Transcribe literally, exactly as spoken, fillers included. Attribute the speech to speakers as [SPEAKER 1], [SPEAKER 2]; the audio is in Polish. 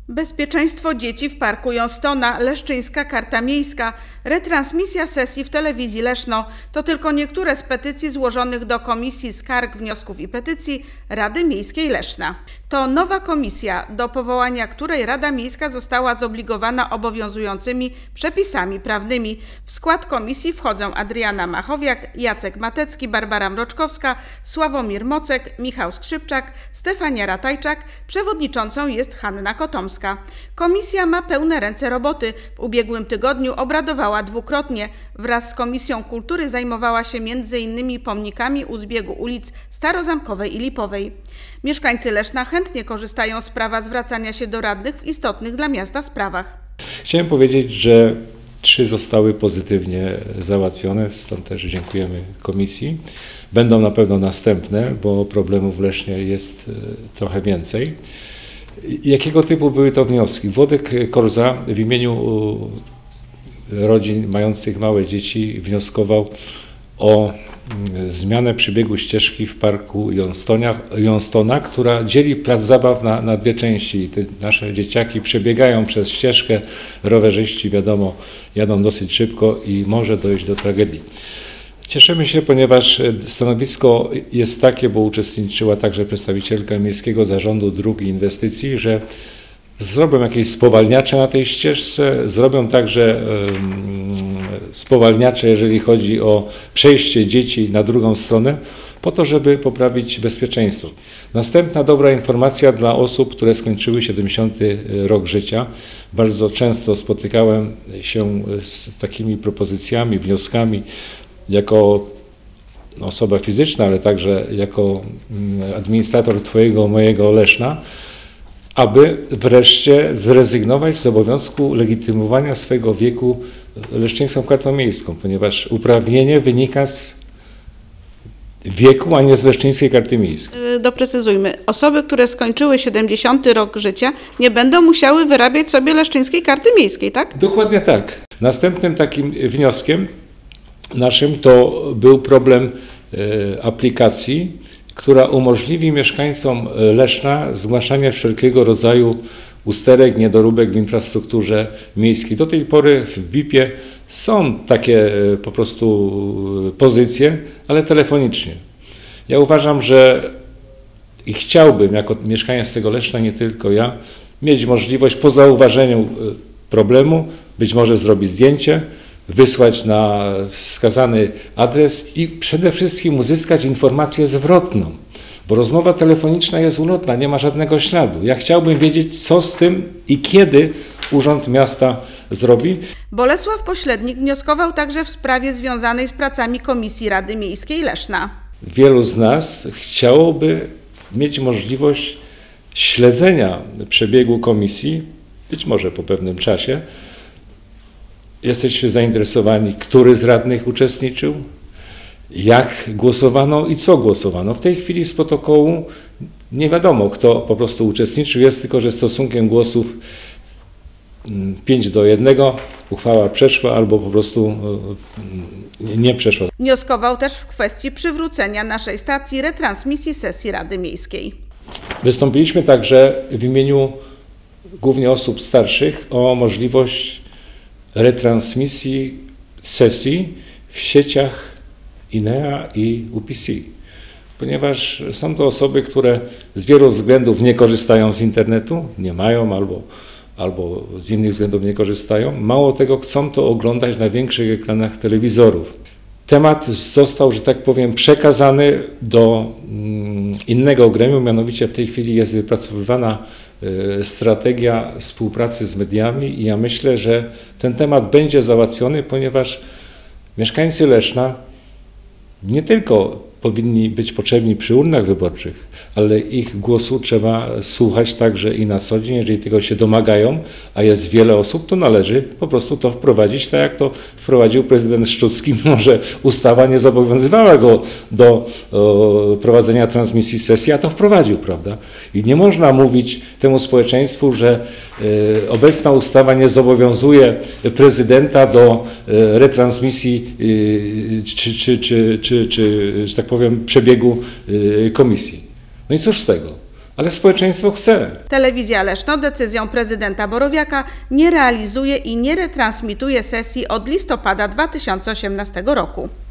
[SPEAKER 1] Bezpieczeństwo dzieci w parku Jonstona, Leszczyńska Karta Miejska, retransmisja sesji w telewizji Leszno to tylko niektóre z petycji złożonych do Komisji Skarg, Wniosków i Petycji Rady Miejskiej Leszna. To nowa komisja, do powołania której Rada Miejska została zobligowana obowiązującymi przepisami prawnymi. W skład komisji wchodzą Adriana Machowiak, Jacek Matecki, Barbara Mroczkowska, Sławomir Mocek, Michał Skrzypczak, Stefania Ratajczak, przewodniczącą jest Hanna Kotomska. Komisja ma pełne ręce roboty. W ubiegłym tygodniu obradowała dwukrotnie. Wraz z Komisją Kultury zajmowała się między innymi pomnikami u zbiegu ulic Starozamkowej i Lipowej. Mieszkańcy Leszna chętnie korzystają z prawa zwracania się do radnych w istotnych dla miasta sprawach.
[SPEAKER 2] Chciałem powiedzieć, że trzy zostały pozytywnie załatwione, stąd też dziękujemy komisji. Będą na pewno następne, bo problemów w Lesznie jest trochę więcej. Jakiego typu były to wnioski? Włodek Korza w imieniu rodzin mających małe dzieci wnioskował o zmianę przebiegu ścieżki w parku Jonstona, która dzieli plac zabaw na, na dwie części. Te nasze dzieciaki przebiegają przez ścieżkę, rowerzyści wiadomo jadą dosyć szybko i może dojść do tragedii. Cieszymy się, ponieważ stanowisko jest takie, bo uczestniczyła także przedstawicielka Miejskiego Zarządu Dróg i Inwestycji, że zrobią jakieś spowalniacze na tej ścieżce, zrobią także spowalniacze, jeżeli chodzi o przejście dzieci na drugą stronę, po to, żeby poprawić bezpieczeństwo. Następna dobra informacja dla osób, które skończyły siedemdziesiąty rok życia. Bardzo często spotykałem się z takimi propozycjami, wnioskami, jako osoba fizyczna, ale także jako administrator Twojego, mojego Leszna, aby wreszcie zrezygnować z obowiązku legitymowania swego wieku Leszczyńską Kartą Miejską, ponieważ uprawnienie wynika z wieku, a nie z Leszczyńskiej Karty Miejskiej.
[SPEAKER 1] Doprecyzujmy, osoby, które skończyły siedemdziesiąty rok życia, nie będą musiały wyrabiać sobie Leszczyńskiej Karty Miejskiej, tak?
[SPEAKER 2] Dokładnie tak. Następnym takim wnioskiem naszym to był problem aplikacji, która umożliwi mieszkańcom Leszna zgłaszanie wszelkiego rodzaju usterek, niedoróbek w infrastrukturze miejskiej. Do tej pory w B I P-ie są takie po prostu pozycje, ale telefonicznie. Ja uważam, że i chciałbym jako mieszkaniec tego Leszna, nie tylko ja, mieć możliwość po zauważeniu problemu, być może zrobić zdjęcie, wysłać na wskazany adres i przede wszystkim uzyskać informację zwrotną, bo rozmowa telefoniczna jest ulotna, nie ma żadnego śladu. Ja chciałbym wiedzieć, co z tym i kiedy Urząd Miasta zrobi.
[SPEAKER 1] Bolesław Poślednik wnioskował także w sprawie związanej z pracami Komisji Rady Miejskiej Leszna.
[SPEAKER 2] Wielu z nas chciałoby mieć możliwość śledzenia przebiegu komisji, być może po pewnym czasie. Jesteśmy zainteresowani, który z radnych uczestniczył, jak głosowano i co głosowano. W tej chwili z protokołu nie wiadomo, kto po prostu uczestniczył, jest tylko, że stosunkiem głosów pięć do jednego uchwała przeszła albo po prostu nie przeszła.
[SPEAKER 1] Wnioskował też w kwestii przywrócenia naszej stacji retransmisji sesji Rady Miejskiej.
[SPEAKER 2] Wystąpiliśmy także w imieniu głównie osób starszych o możliwość retransmisji sesji w sieciach INEA i U P C, ponieważ są to osoby, które z wielu względów nie korzystają z internetu, nie mają albo, albo z innych względów nie korzystają. Mało tego, chcą to oglądać na większych ekranach telewizorów. Temat został, że tak powiem, przekazany do innego gremium, mianowicie w tej chwili jest wypracowywana strategia współpracy z mediami i ja myślę, że ten temat będzie załatwiony, ponieważ mieszkańcy Leszna nie tylko powinni być potrzebni przy urnach wyborczych, ale ich głosu trzeba słuchać także i na co dzień. Jeżeli tego się domagają, a jest wiele osób, to należy po prostu to wprowadzić, tak jak to wprowadził prezydent Szczucki, mimo że ustawa nie zobowiązywała go do o, prowadzenia transmisji sesji, a to wprowadził, prawda? I nie można mówić temu społeczeństwu, że e, obecna ustawa nie zobowiązuje prezydenta do e, retransmisji e, czy, czy, czy, czy, czy, czy tak powiem, przebiegu y, komisji. No i cóż z tego? ale społeczeństwo chce.
[SPEAKER 1] Telewizja Leszno decyzją prezydenta Borowiaka nie realizuje i nie retransmituje sesji od listopada dwa tysiące osiemnastego roku.